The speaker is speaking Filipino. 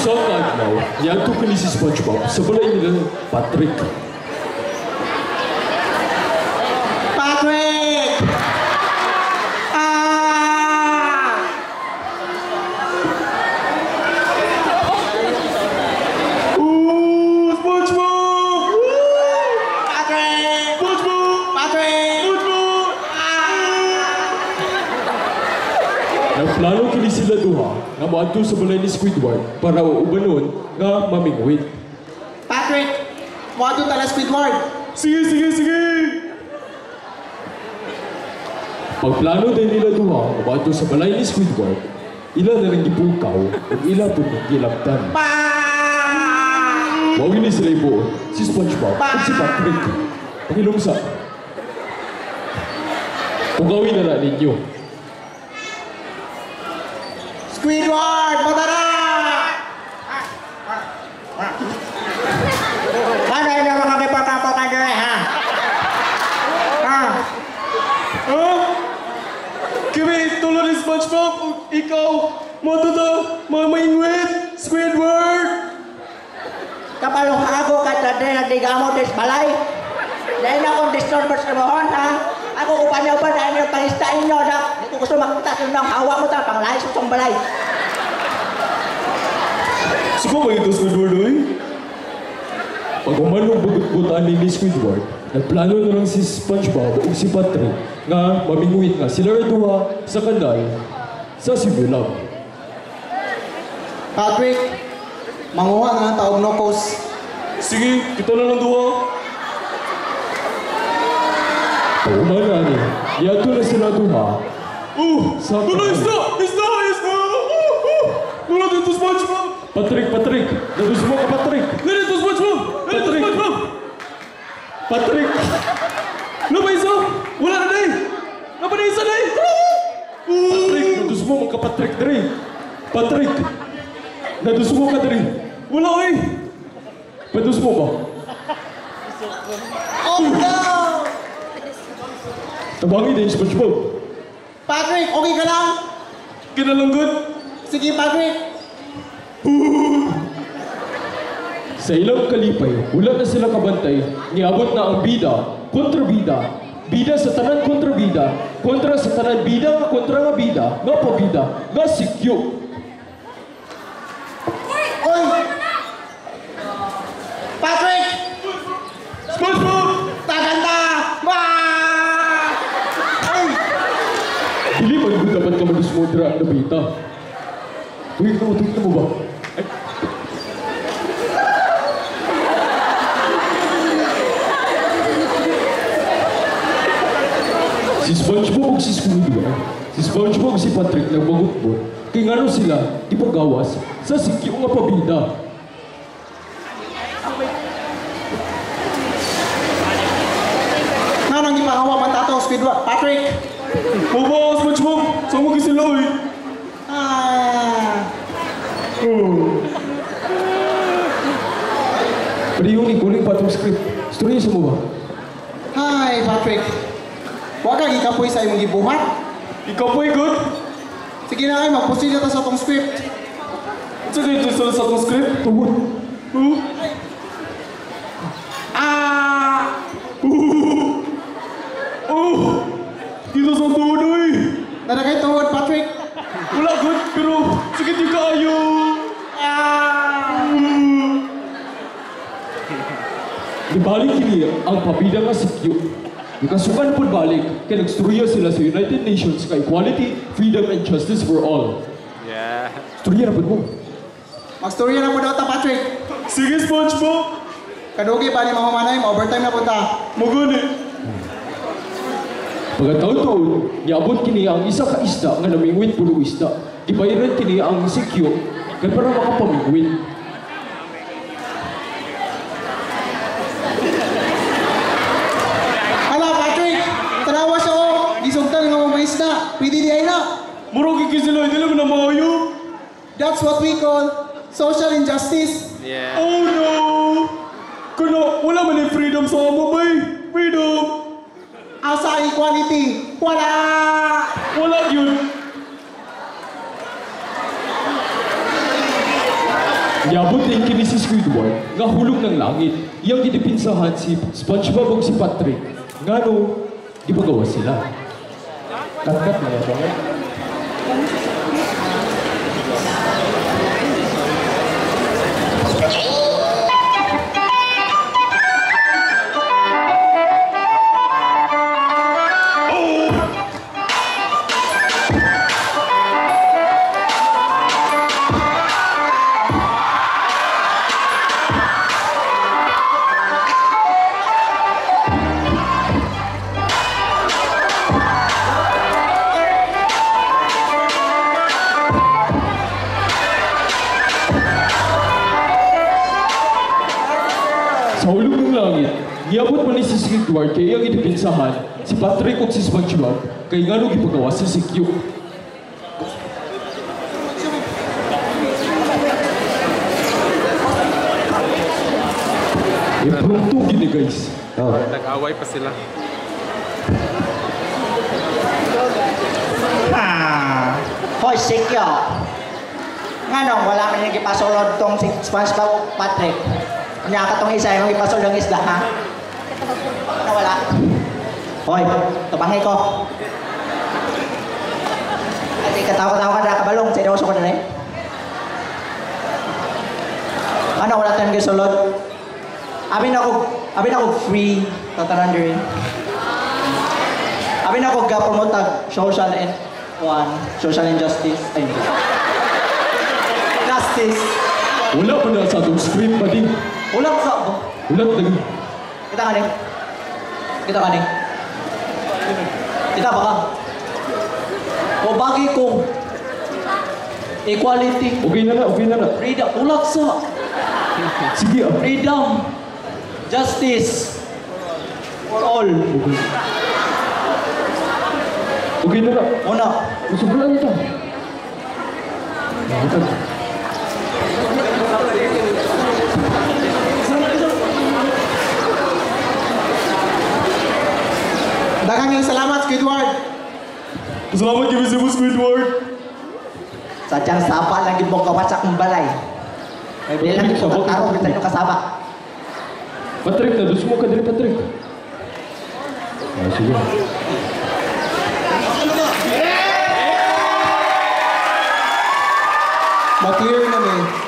Sa kadlaw, niadto kini si SpongeBob sa balay nila Patrick. Patrick! SpongeBob! Patrick! SpongeBob! Patrick! SpongeBob! Nagplano kini sila duha nga moadto sa balay ni Squidward para ubanon nga mamingwit. Patrick! Moadto tala Squidward! Sige! Pagplano din nila duha nga moadto sa balay ni Squidward, ila na lang gipukaw ug ila pud gilabtan. Wawin ni sila ibuo, si SpongeBob at si Patrick. Pangilumsa. Pugawin na ninyo. Squidward! Matara! Ano yung mga kakipatapokan nyo ha? Kami, tulad ni SpongeBob, ikaw, mamingwit, Squidward! Kapalong ako katadre na digamo des balay. Dahil na akong disturbers sa mohon ha? Ako upanya pa dahil yung palistain nyo na hindi ko gusto makita sa ng hawa mo ta panglahi sa itong balay. Sige ba ito, Squidward, oy? Pag umanong bugot-butaan ni Squidward, nagplano na lang si SpongeBob o si Patrick nga mamingwit nga sila duha sa kanal sa Simulab. Patrick, manguha na ng taong nokos. Sige, kita na lang duha. Pag umana ni, yato na sila duha. Sa kanal. Isda! Wala dito, SpongeBob! Patrick! Nadus mo ka, Patrick! Narito, SpongeBob! Patrick! Ano ba isa? Wala na day! Ano ba na isa day? Patrick! Nadus mo ka, Patrick, day! Patrick! Nadus mo ka, day! Wala, eh! Padus mo ba? Oh no! Tabangi din, SpongeBob! Patrick, okay ka lang? Kinalanggod! Sige, Patrick. Sa ilang kalipay, wala na sila kabantay, niabot na ang bida, kontrabida, bida sa tanan kontrabida, kontra sa tanan bida nga kontra nga bida, nga pabida, nga sikyo. Oy! Patrick! SpongeBob! Taganda! Ay! Dili man kung dapat ka mag-smodra ang nabita. Tuwing na mo ba? Ay. Si SpongeBob o si Squidward, si SpongeBob o si Patrick nagbagot-bot, kay ngano sila ipagawas sa sikyo nga pabida. Nanong ipangawa man tato, Squidward. Patrick! Maba, SpongeBob! Saan mo sila eh? Pero yun, ikuling pa itong script. Storya sa mo ba? Hi, Patrick. Huwag kang ikapoy sa imong gibuhat. Ikapoy, good? Sige na kayo, magpusin na ta sa itong script. Sa dito sa itong script? Tungod. Dito sa tuhod, oy! Naragay tuhod, Patrick. Wala, good, pero sakit yung kayo! Ibalik kini ang pabida nga sikyo. Ikasukan po balik, kaya nagstorya sila sa United Nations ka equality, freedom, and justice for all. Yeah. Storya na po mo. Magstorya na po daw ta, Patrick. Sige, SpongeBob! Kadugi pa ni mahumanay, ma-overtime na punta. Maguni! Pagkataon-taon, niabot kini ang isa ka isda nga namingwit pulo isda. Ibayaran kini ang sikyo kaya para makapamingwit. Hala, Patrick! Tanawa siya o. Gisugtan nga mga isda. Pwede di ay na. Murag ikisila, hindi naman na maayo. That's what we call social injustice. Yeah. Oh no! Kuno, wala man yung freedom sa amo, bay! Freedom! Asa equality? Wala! Wala yun! Yabot yung kini si Squidward, nga hulog ng langit. Yang gidipinsahan si SpongeBob ug si Patrick. Nga no, di ba gawa sila? Kat-kat na yan ba? Sa hulog ng langit, niabot man ni si Squidward kaya ang idipinsahan si Patrick o si SpongeBob kay nga nung ipagawa si Sikyo. Impromptu gini guys. Nag-away pa sila. Hoy, Sikyo. Nga nung wala man yung ipasulod tong si SpongeBob o Patrick. Kanya ka tong isa yung ipasulod ng isda, ha? Ano wala? Hoy, tabangi ko. Ay, katawa-tawa ka na kabalong. Seryoso ko na rin. Ano wala tayong gisulod? Abi na ko free tatanan diri. Abi na ko ga-promote social injustice. Ay. Justice. Wala pa na sa atong script ba din? Ulang sa bo. Ulat lagi. Kita kaning. Kita kaning. Kita ba ka? O bagi ko equality, Okay na na, okay na na. freedom, ulat sa Sige ah. freedom, justice for all. Okay na na. Una, Masublan ito. Daghang yung salamat, Squidward. Salamat kami sa Squidward. sadyang saba lang gid mo kawat sa akong balay. Hindi lang gid ko taro kita yung kasaba. Patrick, nadus mo ka dali, Patrick. Ah, sige. Ma-clear na eh.